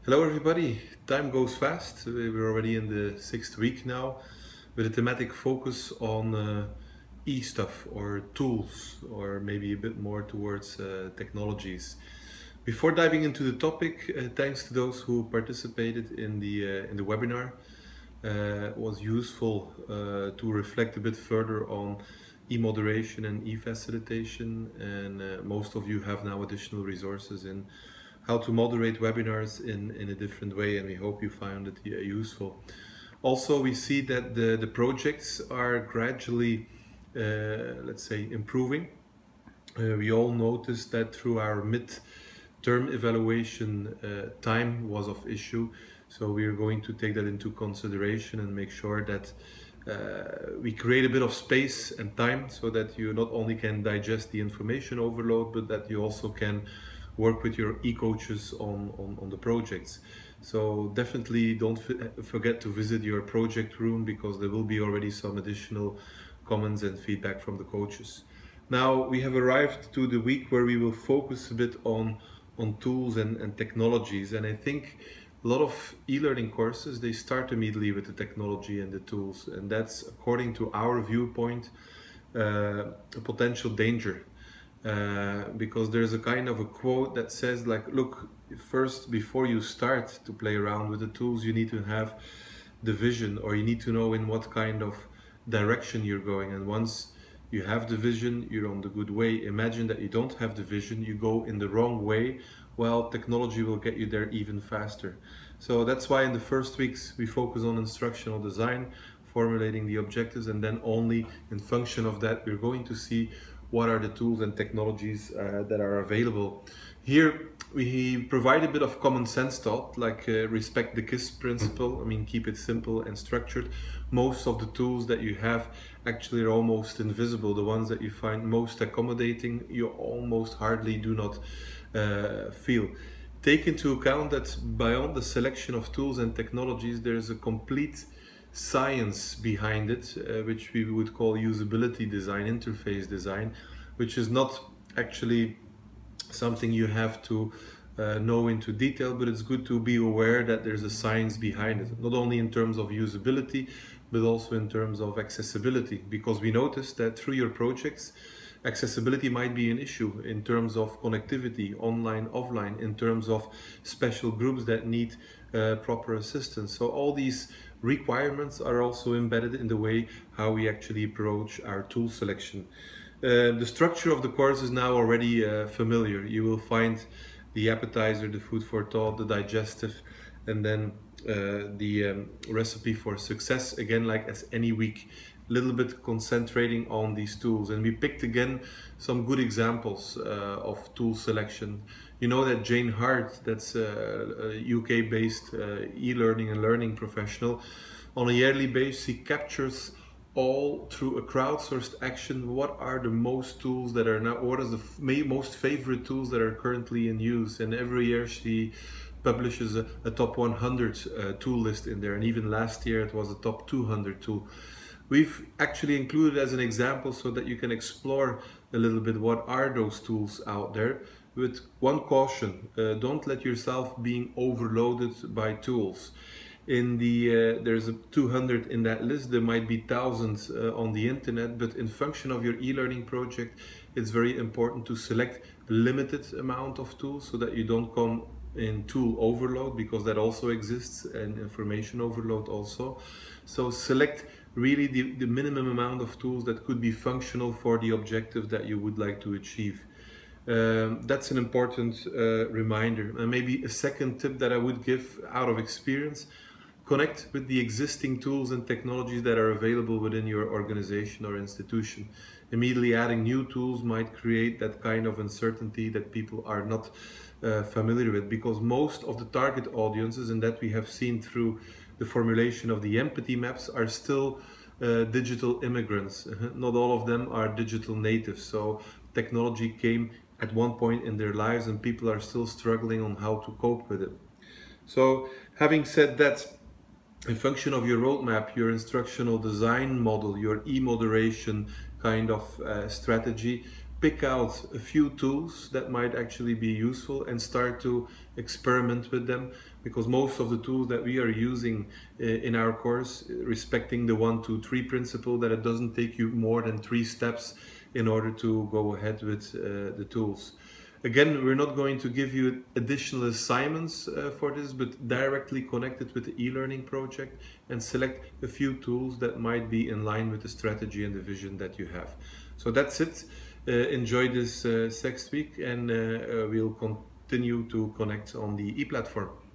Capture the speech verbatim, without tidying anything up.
Hello everybody, time goes fast. We're already in the sixth week now with a thematic focus on uh, e-stuff or tools, or maybe a bit more towards uh, technologies. Before diving into the topic, uh, thanks to those who participated in the, uh, in the webinar. Uh, it was useful uh, to reflect a bit further on e-moderation and e-facilitation, and uh, most of you have now additional resources in how to moderate webinars in, in a different way, and we hope you found it uh, useful. Also, we see that the, the projects are gradually, uh, let's say, improving. Uh, we all noticed that through our mid-term evaluation, uh, time was of issue. So we are going to take that into consideration and make sure that uh, we create a bit of space and time so that you not only can digest the information overload, but that you also can work with your e-coaches on, on, on the projects. So definitely don't forget to visit your project room, because there will be already some additional comments and feedback from the coaches. Now we have arrived to the week where we will focus a bit on, on tools and, and technologies. And I think a lot of e-learning courses, they start immediately with the technology and the tools. And that's, according to our viewpoint, uh, a potential danger. Uh, because there's a kind of a quote that says, like, look, first, before you start to play around with the tools, you need to have the vision, or you need to know in what kind of direction you're going. And once you have the vision, you're on the good way. Imagine that you don't have the vision, you go in the wrong way. Well, technology will get you there even faster. So that's why in the first weeks we focus on instructional design, formulating the objectives, and then only in function of that we're going to see what are the tools and technologies uh, that are available. Here we provide a bit of common sense thought, like uh, respect the KISS principle. I mean, keep it simple and structured. Most of the tools that you have actually are almost invisible. The ones that you find most accommodating, you almost hardly do not uh, feel. Take into account that beyond the selection of tools and technologies, there is a complete science behind it, uh, which we would call usability design, interface design, which is not actually something you have to uh, know into detail, but it's good to be aware that there's a science behind it, not only in terms of usability, but also in terms of accessibility, because we noticed that through your projects, accessibility might be an issue in terms of connectivity, online, offline, in terms of special groups that need uh, proper assistance. So all these requirements are also embedded in the way how we actually approach our tool selection. Uh, the structure of the course is now already uh, familiar. You will find the appetizer, the food for thought, the digestive, and then uh, the um, recipe for success, again, like as any week, a little bit concentrating on these tools. And we picked again some good examples uh, of tool selection. You know that Jane Hart, that's a, a U K-based uh, e-learning and learning professional, on a yearly basis he captures all through a crowdsourced action what are the most tools that are now, what is the most favorite tools that are currently in use. And every year she publishes a, a top one hundred uh, tool list in there, and even last year it was a top two hundred tool. We've actually included as an example so that you can explore a little bit what are those tools out there, with one caution: uh, don't let yourself being overloaded by tools. In the uh, there's a two hundred in that list, there might be thousands uh, on the internet, but in function of your e-learning project, it's very important to select a limited amount of tools so that you don't come in tool overload, because that also exists, and information overload also. So select really the, the minimum amount of tools that could be functional for the objective that you would like to achieve. Um, that's an important uh, reminder. And maybe a second tip that I would give out of experience: connect with the existing tools and technologies that are available within your organization or institution. Immediately adding new tools might create that kind of uncertainty that people are not uh, familiar with, because most of the target audiences, and that we have seen through the formulation of the empathy maps, are still uh, digital immigrants. Not all of them are digital natives. So technology came at one point in their lives and people are still struggling on how to cope with it. So having said that, in function of your roadmap, your instructional design model, your e-moderation kind of uh, strategy, pick out a few tools that might actually be useful and start to experiment with them, because most of the tools that we are using uh, in our course, respecting the one, two, three principle, that it doesn't take you more than three steps in order to go ahead with uh, the tools. Again, we're not going to give you additional assignments uh, for this, but directly connect it with the e-learning project and select a few tools that might be in line with the strategy and the vision that you have. So that's it. Uh, enjoy this uh, next week, and uh, uh, we'll continue to connect on the e-platform.